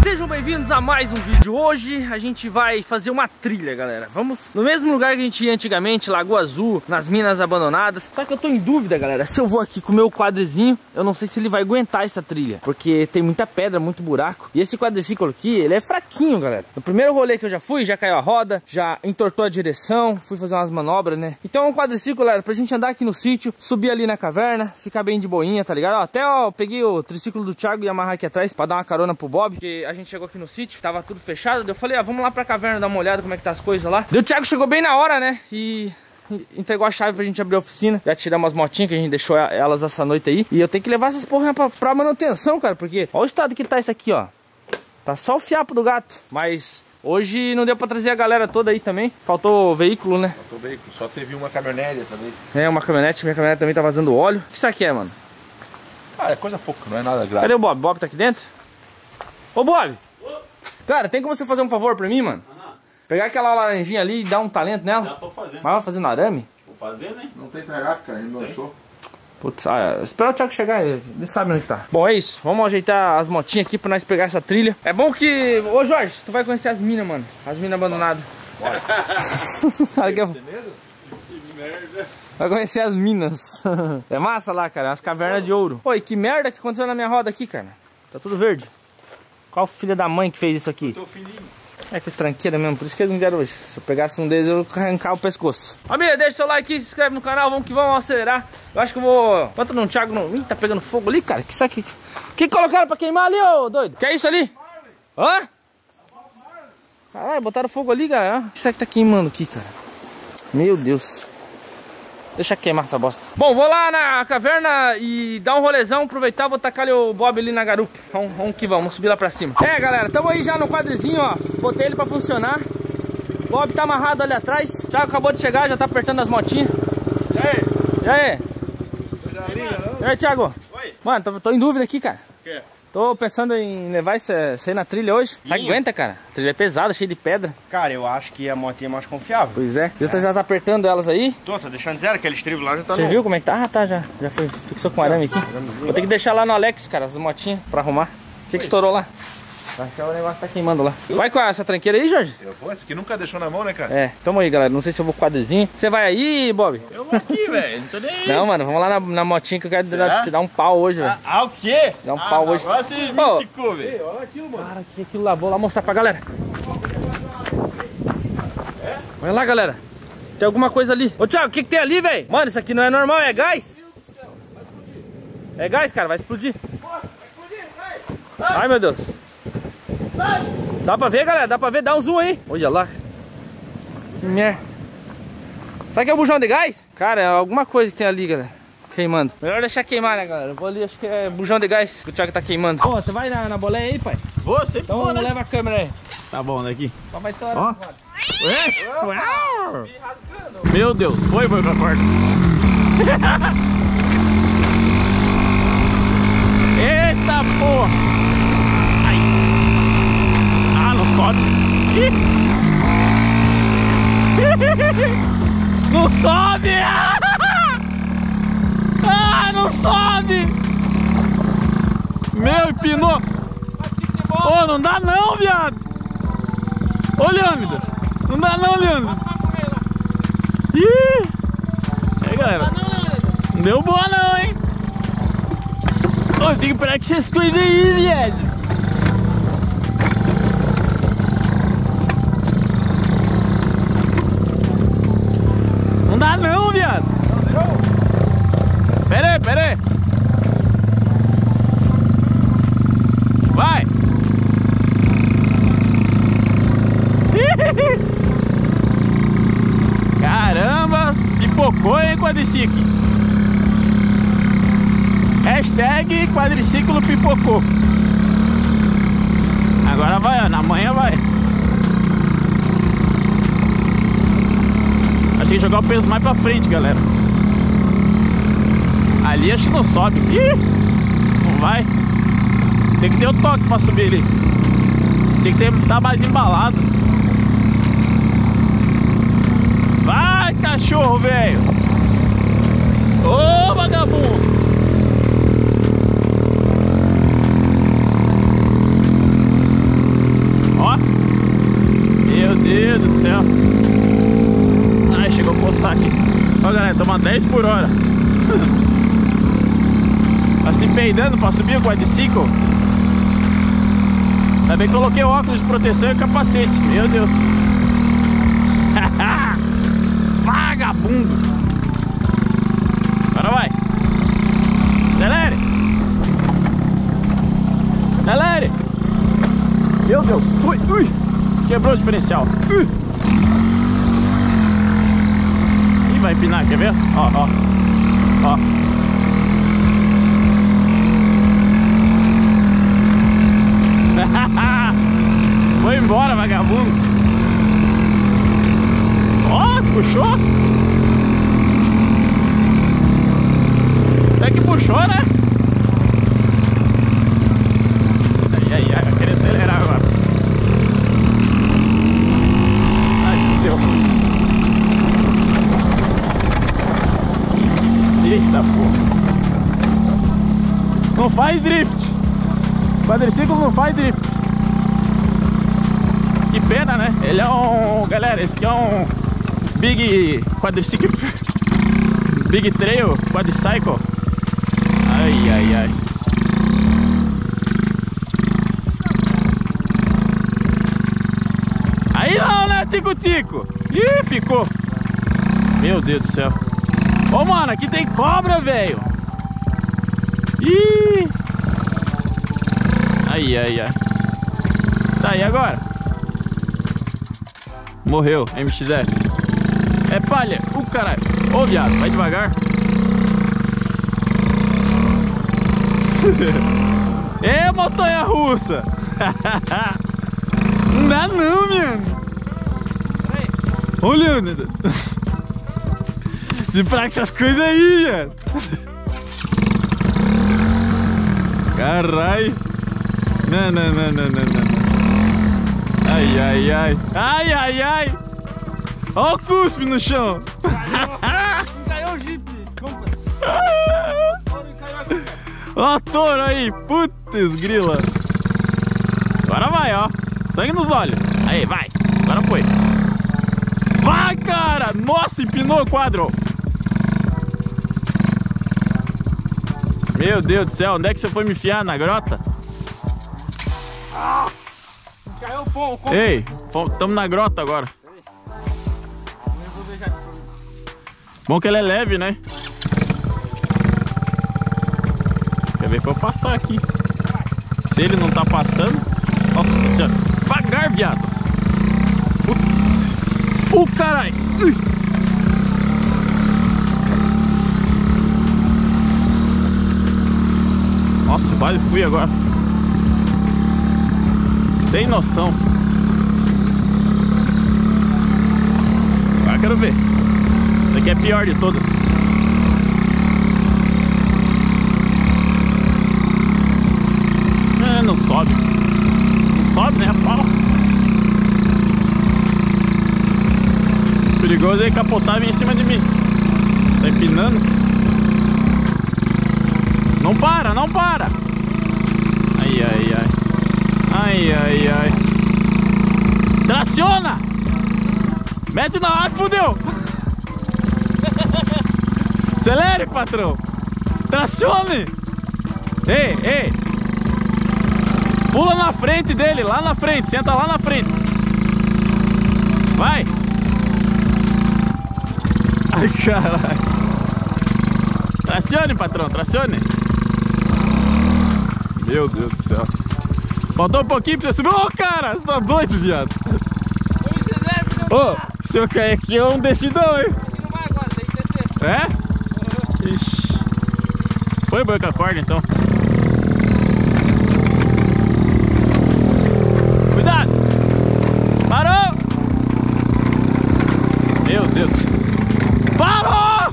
Sejam bem-vindos a mais um vídeo. Hoje a gente vai fazer uma trilha, galera. Vamos no mesmo lugar que a gente ia antigamente, Lagoa Azul, nas minas abandonadas. Só que eu tô em dúvida, galera, se eu vou aqui com o meu quadrizinho, eu não sei se ele vai aguentar essa trilha, porque tem muita pedra, muito buraco. E esse quadriciclo aqui, ele é fraquinho, galera. No primeiro rolê que eu já fui, já caiu a roda, já entortou a direção, fui fazer umas manobras, né? Então é um quadriciclo, galera, pra gente andar aqui no sítio, subir ali na caverna, ficar bem de boinha, tá ligado? Ó, até, ó, peguei o triciclo do Thiago e amarrar aqui atrás pra dar uma carona pro Bob, porque a gente chegou aqui no sítio, tava tudo fechado. Eu falei, vamos lá pra caverna dar uma olhada como é que tá as coisas lá. O Thiago chegou bem na hora, né? E entregou a chave pra gente abrir a oficina. Já tiramos umas motinhas que a gente deixou elas essa noite aí. E eu tenho que levar essas porra pra manutenção, cara, porque olha o estado que tá isso aqui, ó. Tá só o fiapo do gato. Mas hoje não deu pra trazer a galera toda aí também. Faltou veículo, né? Faltou veículo, só teve uma caminhonete dessa vez. É, uma caminhonete, minha caminhonete também tá vazando óleo. O que isso aqui é, mano? Ah, é coisa pouca, não é nada grave. Cadê o Bob? Bob tá aqui dentro? Ô, Bob! Cara, tem como você fazer um favor pra mim, mano? Pegar aquela laranjinha ali e dar um talento nela? Já tô fazendo. Mas vai fazer no arame? Vou fazer, né? Não tem tarrafa, cara, ele não achou. Putz, espera o Thiago chegar, ele sabe onde tá. Bom, é isso, vamos ajeitar as motinhas aqui pra nós pegar essa trilha. É bom que... Ô, Jorge, tu vai conhecer as minas, mano. As minas abandonadas. Bora. Que merda. Vai conhecer as minas. É massa lá, cara, as cavernas de ouro. Pô, e que merda que aconteceu na minha roda aqui, cara. Tá tudo verde. Qual filha da mãe que fez isso aqui? Tô fininho. É que tranqueira mesmo, por isso que eles me deram hoje. Se eu pegasse um deles, eu ia arrancar o pescoço. Família, deixa seu like aqui, se inscreve no canal, vamos que vamos acelerar. Eu acho que eu vou... Bota no Thiago, não. Ih, tá pegando fogo ali, cara. Que isso aqui? O que colocaram pra queimar ali, ô doido? Que é isso ali? Hã? Caralho, botaram fogo ali, cara. O que isso aqui tá queimando aqui, cara? Meu Deus. Deixa queimar essa bosta. Bom, vou lá na caverna e dar um rolezão, aproveitar, vou tacar o Bob ali na garupa. Vamos que vamos subir lá pra cima. É, galera, tamo aí já no quadrizinho, ó. Botei ele pra funcionar. O Bob tá amarrado ali atrás. O Thiago acabou de chegar, já tá apertando as motinhas. E aí? E aí? Não? E aí, Thiago? Oi? Mano, tô em dúvida aqui, cara. O quê? Tô pensando em levar isso aí na trilha hoje. Será que aguenta, cara? A trilha é pesada, cheia de pedra. Cara, eu acho que a motinha é mais confiável. Pois é. Já tá apertando elas aí. Tô deixando zero, aquele estribo lá já tá Você novo. viu como é que tá? Ah, tá, já foi, fixou com arame aqui. Vou ter que deixar lá no Alex, cara, as motinhas pra arrumar. O que estourou lá? Acho que o negócio tá queimando lá. Vai com essa tranqueira aí, Jorge? Eu vou, esse aqui nunca deixou na mão, né, cara? É, tamo aí, galera. Não sei se eu vou com quadrizinho. Você vai aí, Bob? Eu vou aqui, velho. Não tô nem aí. Não, mano, vamos lá na motinha que eu quero te dar um pau hoje, velho. O quê? Dar um pau hoje. Agora você Ô, me ticou, velho. Olha aquilo, mano. Cara, que aquilo lá, vou lá mostrar pra galera. Olha lá, galera. Tem alguma coisa ali. Ô, Thiago, o que tem ali, velho? Mano, isso aqui não é normal, é gás? É gás, cara, vai explodir. Ai, meu Deus. Dá pra ver, galera? Dá pra ver? Dá um zoom aí. Olha lá. Que merda. Será que é o bujão de gás? Cara, é alguma coisa que tem ali, galera. Queimando. Melhor deixar queimar, né, galera? Eu vou ali, acho que é bujão de gás que o Thiago tá queimando. Pô, você vai na boleia aí, pai? Vou, sempre Então vou, né? leva a câmera aí. Tá bom, daqui. Só vai estourar. Ó. Meu Deus, foi pra porta. Eita porra! Ai. Ah, não sobe! Ih. Não sobe! Ah, não sobe! Meu, empinou! Ô, não dá não, viado! Ô, Leônidas! Não dá não, Leônidas! Ih! É, galera! Não deu boa não, hein? Ô, tem que esperar que vocês cuidem aí, viado! Não dá não, viado! Pera aí! Vai! Caramba! Pipocou, hein, quadriciclo? Hashtag quadriciclo pipocou. Agora vai, ó, na manhã vai. Acho que jogar o peso mais pra frente, galera. Ali acho que não sobe. Ih, não vai. Tem que ter o toque pra subir ali. Tem que estar mais embalado. Vai, cachorro, velho. Ô, vagabundo. galera, estamos a 10 por hora. Tá se peidando pra subir o quadriciclo. Ainda bem que coloquei óculos de proteção e capacete. Meu Deus. Vagabundo. Agora vai. Acelere. Acelere. Meu Deus. Foi. Ui. Quebrou o diferencial. Ih, vai empinar, quer ver? Ó, ó. Ó. Foi embora, vagabundo. Ó, puxou. Até que puxou, né? Ai, vai querer acelerar agora. Ai, fudeu. Eita porra. Não faz drift. Quadriciclo não faz drift. Que pena, né? Ele é um... Galera, esse aqui é um Big Quadriciclo Big Trail Quadricycle. Ai, ai, ai. Aí não, né, Tico-Tico? Ih, ficou. Meu Deus do céu. Ô, mano, aqui tem cobra, velho. Ih. Ai, ai, ai. Tá, e agora? Morreu, MXF. É palha, caralho. Ô, viado, vai devagar. É, montanha russa. Não dá não, mano. Olha, se pra essas coisas aí, mano. Caralho. Não, não, não, não, não, não. Ai, ai, ai. Ai, ai, ai. Ó o cuspe no chão. Caiu o Jeep. Ó o touro aí. Putz, grila. Agora vai, ó. Sangue nos olhos. Aí, vai. Agora foi. Vai, cara. Nossa, empinou o quadro. Meu Deus do céu. Onde é que você foi me enfiar? Na grota? Caiu o pão. Ei, estamos na grota agora. Bom que ele é leve, né? Quer ver pra eu passar aqui. Se ele não tá passando... Nossa senhora. Devagar, viado. Putz. Caralho. Nossa, quase fui agora. Sem noção. Agora quero ver. Essa aqui é a pior de todas. Não sobe. Não sobe, né? Pau. Perigoso é capotar e vir em cima de mim. Tá empinando. Não para, não para. Ai, ai, ai. Ai, ai, ai. Traciona! Mete na... Ai, fudeu! Acelere, patrão! Tracione! Ei, ei! Pula na frente dele, lá na frente. Senta lá na frente. Vai! Ai, caralho! Tracione, patrão, tracione! Meu Deus do céu! Faltou um pouquinho pra você subir. Ô, cara, você tá doido, viado? Ô, se eu cair aqui é um decidão, hein? Não vai agora, tem que descer. É? Ixi. Foi boi com a corda, então. Cuidado! Parou! Meu Deus do céu. Parou!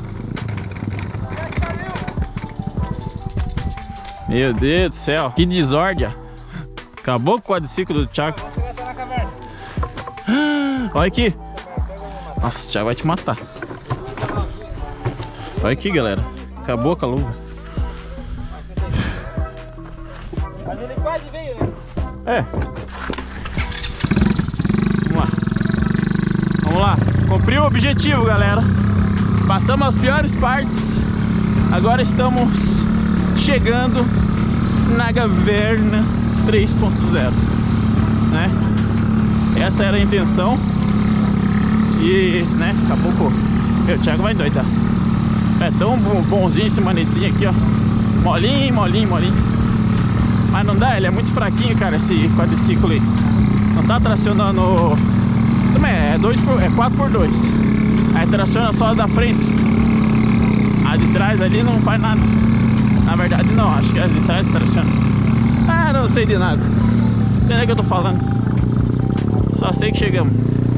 Meu Deus do céu. Que desordem. Acabou com o quadriciclo do Thiago. Olha aqui. Nossa, o Thiago vai te matar. Olha aqui, galera. Acabou com a luva. Mas ele quase veio, né? É. Vamos lá. Vamos lá. Cumpri o objetivo, galera. Passamos as piores partes. Agora estamos chegando na caverna 3.0, né? Essa era a intenção. E, né, daqui a pouco o Thiago vai doidar. É tão bonzinho esse manetezinho aqui, ó. Molinho, molinho, molinho. Mas não dá, ele é muito fraquinho, cara, esse quadriciclo aí. Não tá tracionando. Também é 4x2. Aí traciona só da frente. A de trás ali não faz nada. Na verdade não, acho que as de trás traciona. Ah, não sei de nada. Não sei nem o que eu tô falando. Só sei que chegamos.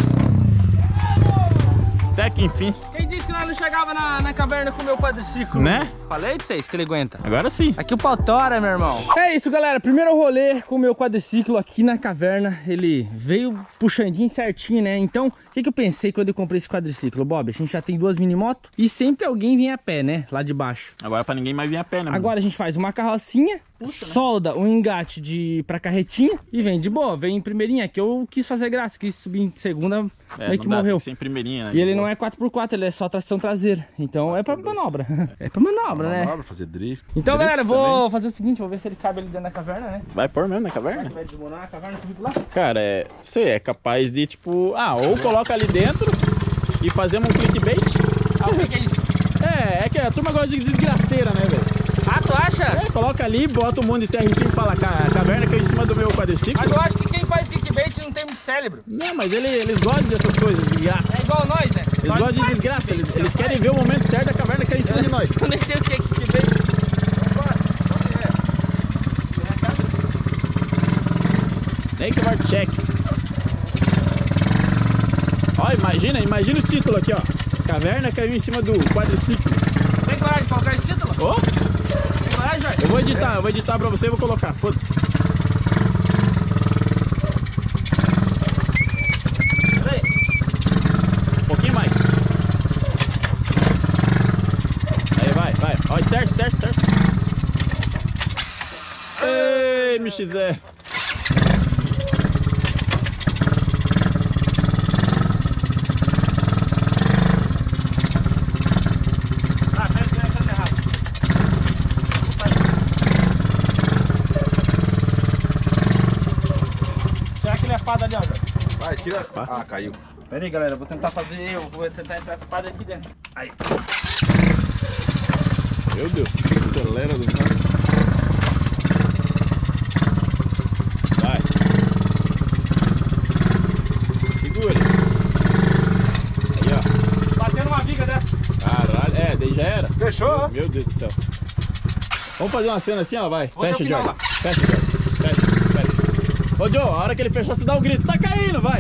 Até que enfim. Quem disse que nós não chegava na caverna com o meu quadriciclo? Né? Falei pra vocês que ele aguenta. Agora sim. Aqui o pau tora, meu irmão. É isso, galera. Primeiro rolê com o meu quadriciclo aqui na caverna. Ele veio puxandinho certinho, né? Então, o que eu pensei quando eu comprei esse quadriciclo? Bob, a gente já tem 2 minimotos e sempre alguém vem a pé, né? Lá de baixo. Agora pra ninguém mais vir a pé, né? Agora a gente faz uma carrocinha, solda um engate pra carretinha e vem de boa. Vem em primeirinha, que eu quis fazer graça. Quis subir em segunda, meio que morreu. Sem primeirinha, né? E ele não é 4x4, ele é só tração traseira. Então é pra manobra. É pra manobra, né? Manobra, fazer drift. Então, galera, vou fazer o seguinte, vou ver se ele cabe ali dentro da caverna, né? Vai pôr mesmo na caverna? Vai desmorar a caverna comigo lá? Cara, você é capaz de, tipo... ou coloca ali dentro e fazemos um clickbait. Ah, o que é isso? É que a turma gosta de desgraceira, né, velho? Ah, tu acha? Coloca ali, bota um monte de terra em cima e fala a caverna que é em cima do meu quadriciclo. Mas eu acho que quem faz clickbait não tem muito cérebro. Não, mas eles gostam dessas coisas de graça. É igual nós, né? Eles gostam de desgraça, eles querem ver o momento certo da caverna que é em cima de nós. Eu nem sei o que é clickbait. Make war check. Ó, imagina o título aqui, ó. Caverna caiu em cima do quadriciclo. Tem coragem de colocar esse título? Ó, Tem coragem, Jorge? eu vou editar pra você e vou colocar, foda-se. Peraí. Um pouquinho mais. Aí, vai. Ó, start. Ei, MXF. Ali, ó. Vai, tira. Ah, caiu. Pera aí, galera, eu vou tentar entrar com o padre aqui dentro. Aí. Meu Deus, acelera do nada. Vai. Segura. Aí, ó. Batendo uma viga dessa. Caralho, daí já era. Fechou? Meu Deus do céu. Vamos fazer uma cena assim, ó, vai. Vou até o Fecha, final Jorge. lá. Fecha, Jorge. Fecha. Ô, Joe, a hora que ele fechar, você dá um grito. Tá caindo, vai.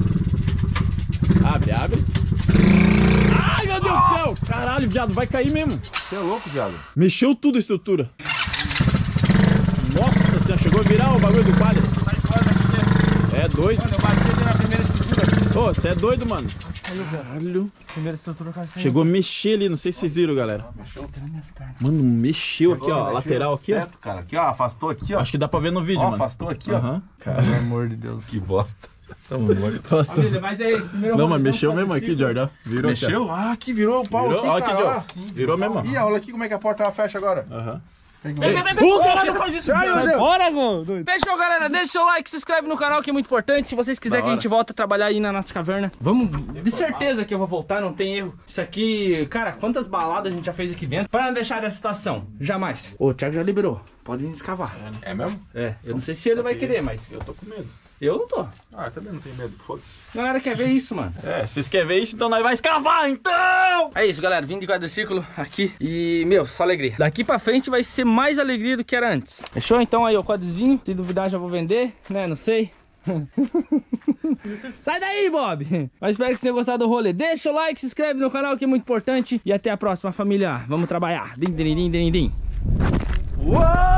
Abre. Ai, meu Deus do céu. Caralho, viado, vai cair mesmo. Você é louco, viado. Mexeu tudo a estrutura. Nossa senhora, chegou a virar o bagulho do quadro. Sai fora daqui dentro. É doido. Mano, eu bati ali na primeira estrutura. Ô, você é doido, mano. Quase caiu, velho. Caralho. Primeira estrutura quase caiu. Chegou a mexer ali, não sei se vocês viram, galera. Mano, mexeu aqui, ó. Lateral aqui, ó. Teto, cara. Aqui, ó. Afastou aqui, ó. Acho que dá pra ver no vídeo, Ó, mano. afastou aqui, ó. Aham. Cara, Pelo amor de Deus. Que bosta. Tamo morto. Afastou. Família, mas é isso. Primeiro Não, rolê, mas mexeu vamos mesmo fazer aqui, Jordão. Virou. Mexeu? Ah, aqui virou o pau Virou, aqui, ó, aqui, cara. Joe. Ó. Virou mesmo. Ih, olha aqui como é que a porta fecha agora. Aham. Caralho, não faz isso. Ai, meu Deus. Bora, doido. Fechou, galera. Deixa o seu like, se inscreve no canal que é muito importante. Se vocês quiserem que a gente volta a trabalhar aí na nossa caverna, vamos, de certeza que eu vou voltar, não tem erro. Isso aqui, cara, quantas baladas a gente já fez aqui dentro para não deixar essa situação? Jamais. O Thiago já liberou. Pode vir escavar. É mesmo? É, eu não sei se ele vai querer, mas Eu tô com medo. eu não tô. Ah, eu também não tenho medo. Foda-se. A galera quer ver isso, mano. É, vocês querem ver isso? Então nós vai escavar, então! É isso, galera. Vim de quadriciclo aqui e, meu, só alegria. Daqui pra frente vai ser mais alegria do que era antes. Fechou? Então aí, o quadrizinho. Se duvidar, já vou vender, né? Não sei. Sai daí, Bob! Mas espero que vocês tenham gostado do rolê. Deixa o like, se inscreve no canal que é muito importante. E até a próxima, família. Vamos trabalhar. Din, din, din, din, din. Uou!